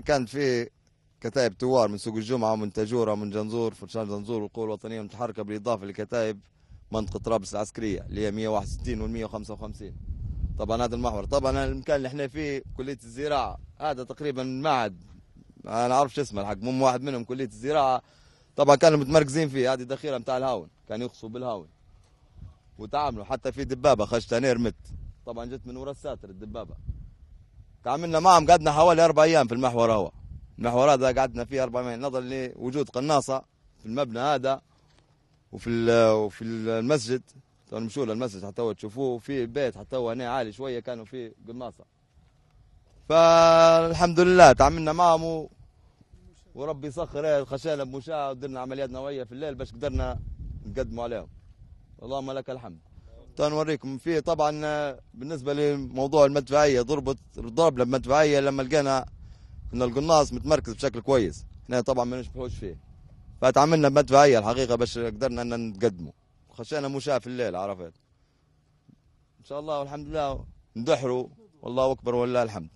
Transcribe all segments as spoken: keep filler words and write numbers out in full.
كانت في كتائب ثوار من سوق الجمعة ومن تاجورة ومن جنزور فرشان جنزور والقوة الوطنية متحركة بالإضافة لكتائب منطقة طرابلس العسكرية اللي هي مية وواحد وستين وال مية وخمسة وخمسين. طبعا هذا المحور. طبعا المكان اللي احنا فيه كلية الزراعة، هذا تقريبا معهد أنا أعرفش اسمه الحق، مو واحد منهم كلية الزراعة. طبعا كانوا متمركزين فيه، هذه دخيلة متاع الهاون، كانوا يخصوا بالهاون وتعاملوا. حتى في دبابة خشت نير مت، طبعا جت من ورا الساتر الدبابة. تعاملنا معهم قعدنا حوالي أربع أيام في المحور. هو المحور هذا قعدنا فيه أربع أيام نظرا لوجود قناصة في المبنى هذا وفي وفي المسجد. نمشوا للمسجد حتى هو تشوفوه، وفي البيت حتى هو هنا عالي شوية كانوا فيه قناصة. فالحمد لله تعاملنا معهم وربي يسخر، خشينا بمشاة ودرنا عمليات نوعية في الليل باش قدرنا نقدموا عليهم. اللهم لك الحمد. نوريكم فيه طبعا بالنسبه لموضوع المدفعيه، ضربت ضربنا بمدفعيه لما لقينا ان القناص متمركز بشكل كويس. احنا طبعا ما نشبهوش فيه، فتعاملنا بمدفعيه الحقيقه باش قدرنا ان نتقدموا. خشينا مشاة في الليل، عرفت ان شاء الله والحمد لله ندحروا. والله اكبر ولله الحمد.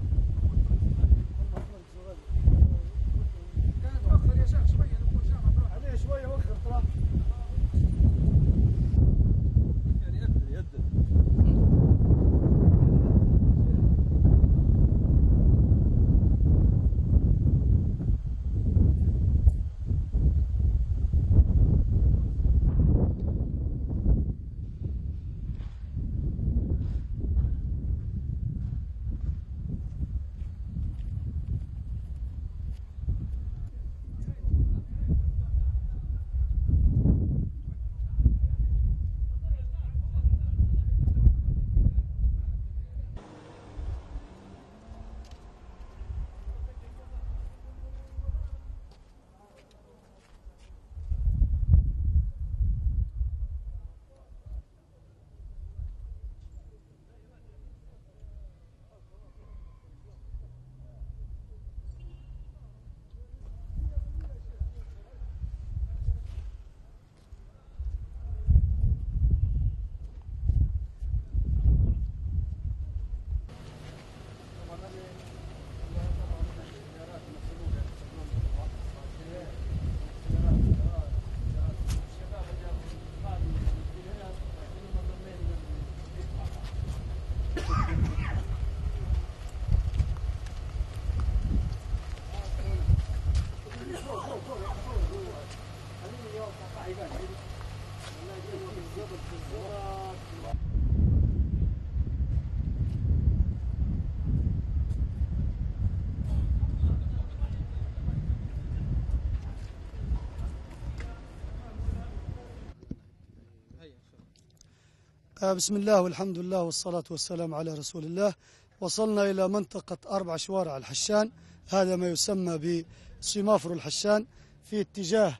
بسم الله والحمد لله والصلاة والسلام على رسول الله. وصلنا إلى منطقة أربع شوارع الحشان، هذا ما يسمى بسمافر الحشان في اتجاه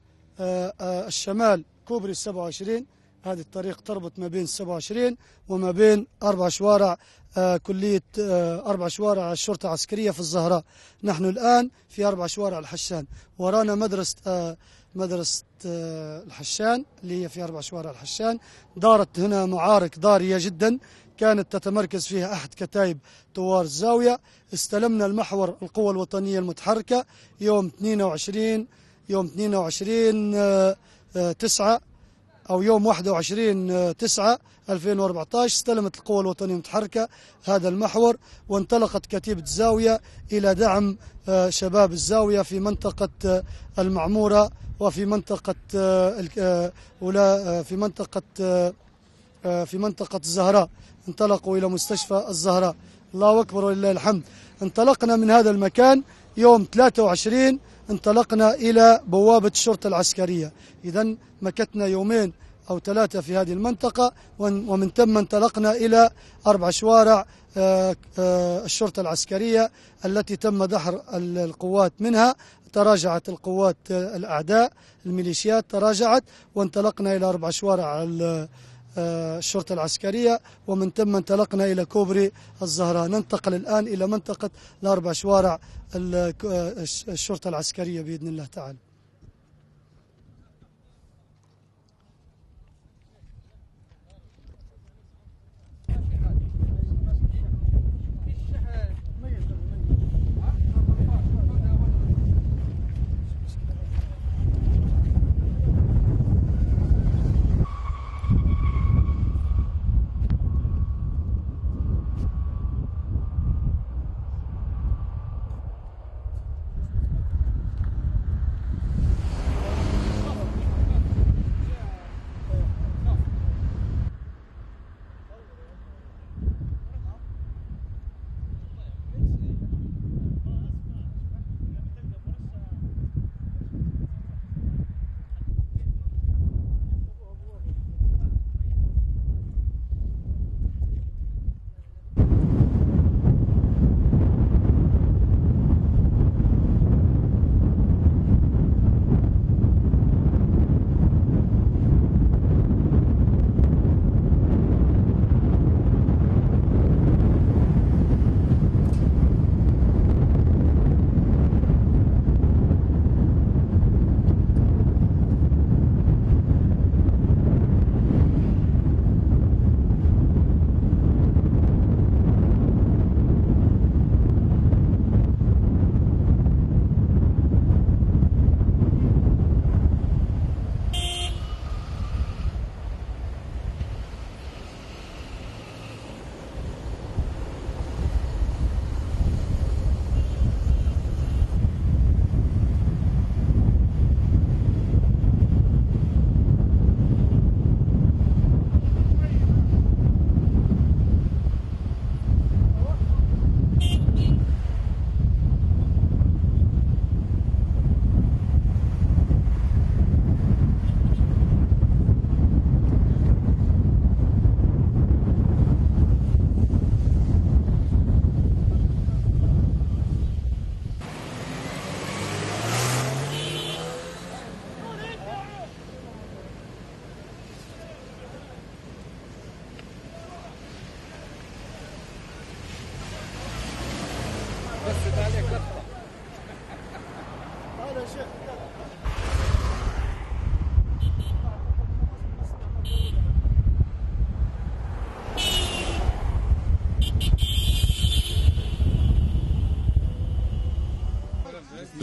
الشمال كوبري السبعة وعشرين. هذه الطريق تربط ما بين السبعة وعشرين وما بين أربع شوارع كلية أربع شوارع الشرطة العسكرية في الزهراء. نحن الآن في أربع شوارع الحشان، ورانا مدرسة مدرسة الحشان اللي هي في أربع شوارع الحشان. دارت هنا معارك ضارية جدا كانت تتمركز فيها أحد كتائب ثوار الزاوية. استلمنا المحور القوى الوطنية المتحركة يوم اثنين وعشرين يوم اثنين وعشرين تسعة أو يوم واحد وعشرين تسعة ألفين وأربعة عشر. استلمت القوى الوطنية المتحركة هذا المحور، وانطلقت كتيبة الزاوية إلى دعم شباب الزاوية في منطقة المعمورة وفي منطقة في منطقة في منطقة الزهراء. انطلقوا إلى مستشفى الزهراء. الله أكبر ولله الحمد. انطلقنا من هذا المكان يوم ثلاثة وعشرين، انطلقنا إلى بوابة الشرطة العسكرية. إذن مكتنا يومين أو ثلاثة في هذه المنطقة، ومن ثم انطلقنا إلى أربع شوارع الشرطة العسكرية التي تم دحر القوات منها. تراجعت القوات الأعداء الميليشيات تراجعت، وانطلقنا إلى أربع شوارع الشرطة العسكرية، ومن ثم انطلقنا إلى كوبري الزهراء. ننتقل الآن إلى منطقة الأربع شوارع الشرطة العسكرية بإذن الله تعالى.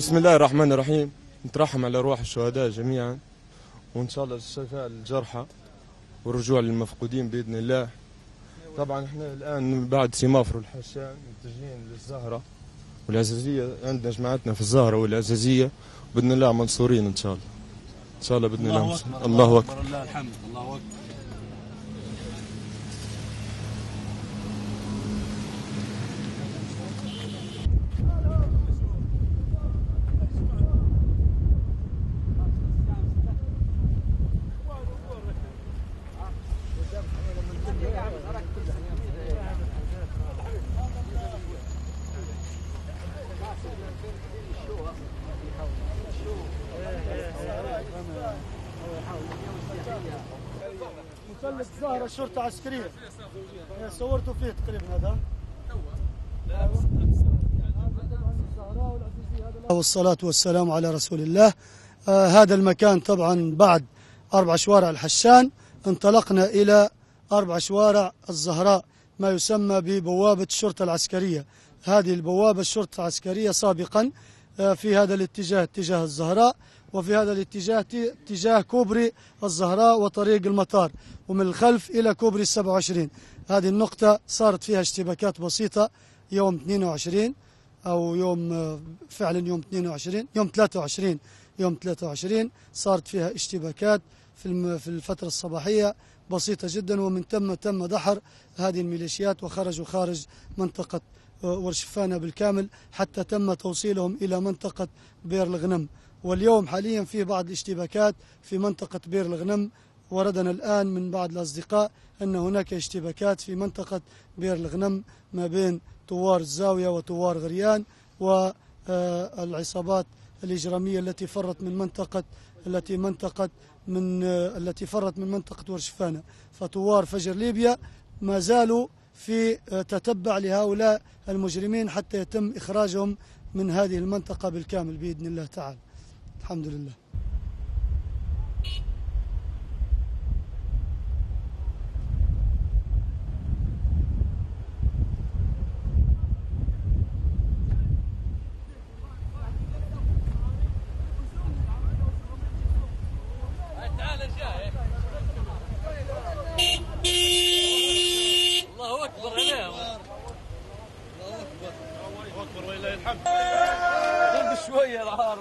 بسم الله الرحمن الرحيم. نترحم على أرواح الشهداء جميعا، وإن شاء الله الشفاء للجرحى والرجوع للمفقودين بإذن الله. طبعا احنا الآن بعد سيمافرو الحشان متجهين للزهرة والعزازية، عندنا جماعتنا في الزهرة والعزازية بإذن الله منصورين إن شاء الله. إن شاء الله بإذن الله. الله أكبر الله أكبر الله الحمد الله أكبر. مثلث زهرة شرطة عسكرية صورتوا فيه تقريبا هذا. والصلاة والسلام على رسول الله. آه هذا المكان طبعا بعد أربع شوارع الحشان انطلقنا إلى أربع شوارع الزهراء، ما يسمى ببوابة الشرطة العسكرية. هذه البوابة الشرطة العسكرية سابقا آه في هذا الاتجاه اتجاه الزهراء، وفي هذا الاتجاه اتجاه كوبري الزهراء وطريق المطار، ومن الخلف إلى كوبري السبعة وعشرين. هذه النقطة صارت فيها اشتباكات بسيطة يوم اثنين وعشرين أو يوم فعلا يوم اثنين وعشرين يوم ثلاثة وعشرين يوم ثلاثة وعشرين صارت فيها اشتباكات في في الفترة الصباحية بسيطة جدا، ومن ثم تم دحر هذه الميليشيات وخرجوا خارج منطقة ورشفانة بالكامل، حتى تم توصيلهم إلى منطقة بير الغنم. واليوم حاليا في بعض الاشتباكات في منطقة بير الغنم. وردنا الآن من بعض الأصدقاء أن هناك اشتباكات في منطقة بير الغنم ما بين ثوار الزاوية وثوار غريان والعصابات الإجرامية التي فرت من منطقة التي منطقة من التي فرت من منطقة ورشفانة. فثوار فجر ليبيا ما زالوا في تتبع لهؤلاء المجرمين حتى يتم إخراجهم من هذه المنطقة بالكامل بإذن الله تعالى. الحمد لله. الله أكبر عليهم. الله أكبر الله أكبر ولله الحمد. قرب شوية العار.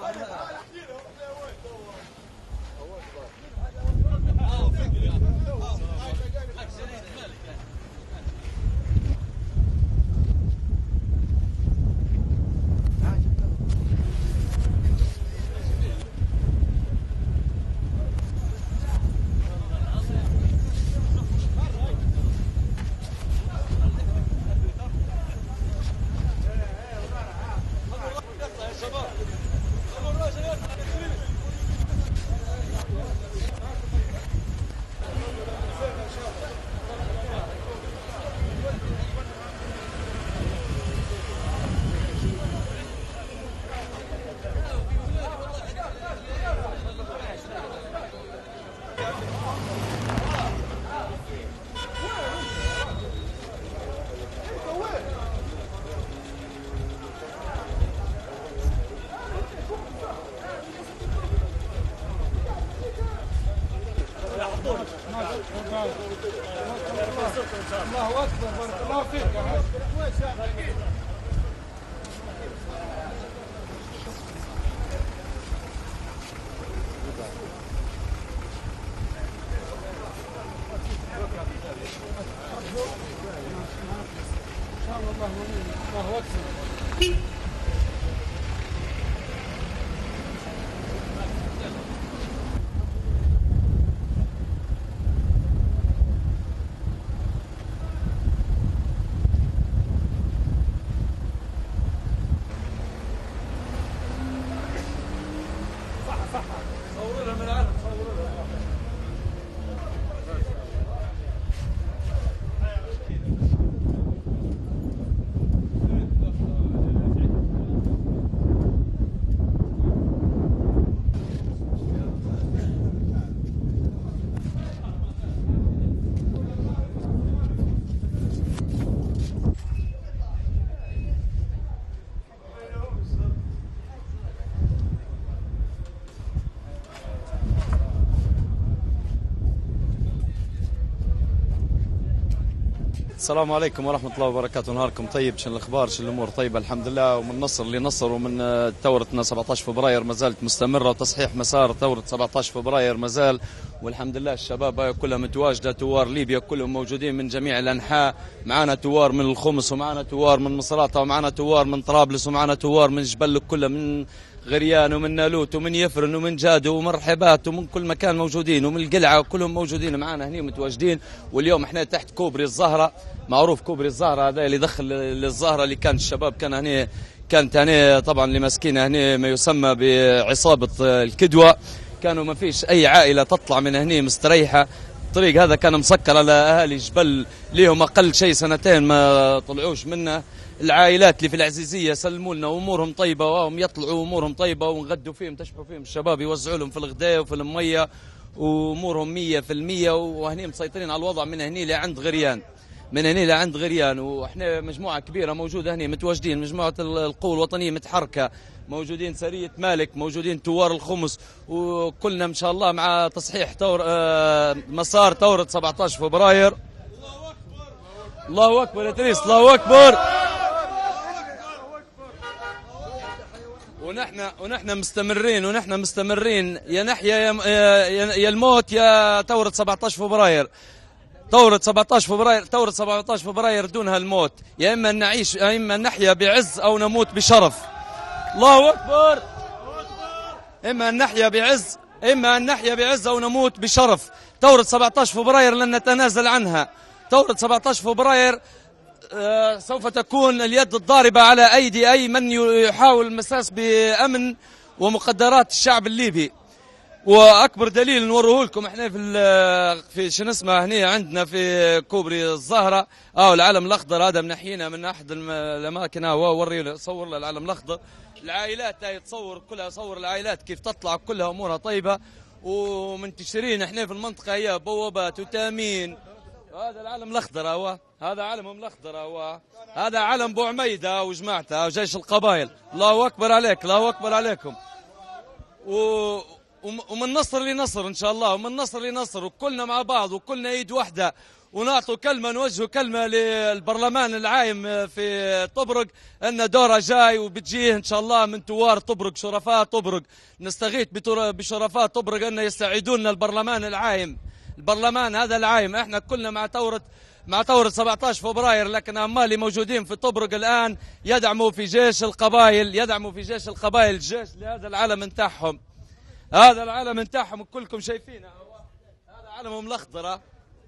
الله أكبر بارك الله فيك. الله أكبر. صوروا من العالم صوروا. السلام عليكم ورحمة الله وبركاته. نهاركم طيب، شن الأخبار، شن الأمور طيبة الحمد لله. ومن نصر لنصر، ومن ثورتنا سبعة عشر فبراير ما زالت مستمرة، وتصحيح مسار ثورة سبعة عشر فبراير ما زال، والحمد لله. الشباب كلها متواجدة، توار ليبيا كلهم موجودين من جميع الأنحاء. معنا توار من الخمس، ومعنا توار من مصراتة، ومعنا توار من طرابلس، ومعنا توار من جبل كلها، من غريان ومن نالوت ومن يفرن ومن جادو ومن رحبات ومن كل مكان موجودين، ومن القلعة كلهم موجودين معنا هني متواجدين. واليوم احنا تحت كوبري الزهرة، معروف كوبري الزهرة هذا اللي يدخل للزهرة، اللي كان الشباب كان هني، كانت هني طبعا اللي ماسكين هني ما يسمى بعصابة الكدوة، كانوا ما فيش أي عائلة تطلع من هني مستريحة. الطريق هذا كان مسكر على أهالي جبل، ليهم أقل شيء سنتين ما طلعوش منه. العائلات اللي في العزيزية سلموا لنا أمورهم طيبة، وهم يطلعوا أمورهم طيبة، ونغدوا فيهم تشبحوا فيهم الشباب، يوزعوا لهم في الغداء وفي المية، وأمورهم مية في المية. وهني مسيطرين على الوضع من هني لعند غريان، من هني لعند غريان. وإحنا مجموعة كبيرة موجودة هني متواجدين، مجموعة القوى الوطنية متحركة، موجودين سرية مالك، موجودين توار الخمس، وكلنا إن شاء الله مع تصحيح تور آه مسار ثورة سبعة عشر فبراير. الله أكبر يا تريس، الله أكبر. ونحن ونحن مستمرين ونحن مستمرين، يا نحيا يا, يا الموت يا ثورة سبعة عشر فبراير. ثورة سبعة عشر فبراير، ثورة سبعة عشر فبراير دونها الموت، يا إما نعيش يا إما نحيا بعز أو نموت بشرف. الله أكبر. إما أن نحيا بعز إما أن نحيا بعز أو نموت بشرف. ثورة سبعة عشر فبراير لن نتنازل عنها. ثورة سبعة عشر فبراير آه سوف تكون اليد الضاربة على أيدي أي من يحاول المساس بأمن ومقدرات الشعب الليبي. واكبر دليل نوريه لكم احنا في في شنو اسمه هنا عندنا في كوبري الزهره، اه العلم الاخضر هذا منحينا من احد الاماكن، هو وري صور له العلم الاخضر. العائلات هاي تصور كلها، صور العائلات كيف تطلع كلها امورها طيبه، ومنتشرين احنا في المنطقه هي بوابات وتامين. هذا العلم الاخضر، هو هذا علمهم الاخضر، هو هذا علم بو عميده وجماعته وجيش القبائل. الله اكبر عليك، الله اكبر عليكم. و ومن نصر لنصر ان شاء الله، ومن نصر لنصر، وكلنا مع بعض وكلنا ايد واحده، ونعطوا كلمه، نوجه كلمه للبرلمان العايم في طبرق ان دوره جاي وبتجيه ان شاء الله من توار طبرق، شرفاء طبرق. نستغيث بشرفاء طبرق ان يساعدونا البرلمان العايم، البرلمان هذا العايم. احنا كلنا مع ثوره مع ثورة سبعة عشر فبراير، لكن أما اللي موجودين في طبرق الآن يدعموا في جيش القبائل، يدعموا في جيش القبائل، الجيش لهذا العلم نتاعهم، هذا العلم نتاعهم كلكم شايفينه، هذا علمهم الاخضر،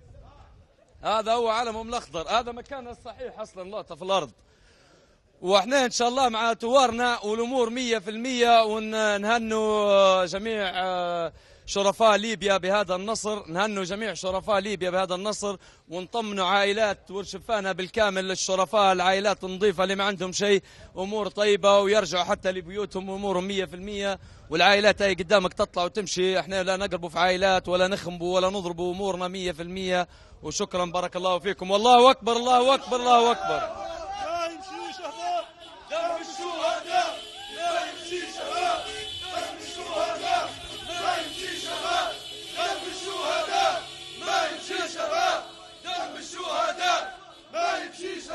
هذا هو علمهم الاخضر، هذا مكانه الصحيح اصلا لقطه في الارض. واحنا ان شاء الله مع توارنا والامور مية في المية، ونهنوا جميع شرفاء ليبيا بهذا النصر، نهنوا جميع شرفاء ليبيا بهذا النصر، ونطمنوا عائلات ورشفانها بالكامل للشرفاء، العائلات النظيفة اللي ما عندهم شيء، أمور طيبة، ويرجعوا حتى لبيوتهم أمورهم مية في المية. والعائلات هاي قدامك تطلع وتمشي، احنا لا نقربوا في عائلات ولا نخنبوا ولا نضربوا، أمورنا مية في المية. وشكرا، بارك الله فيكم، والله أكبر، الله أكبر، الله أكبر.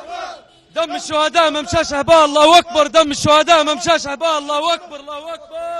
دم الشهداء ما مشاش هباء، الله أكبر. دم الشهداء ما مشاش هباء، الله أكبر، الله أكبر.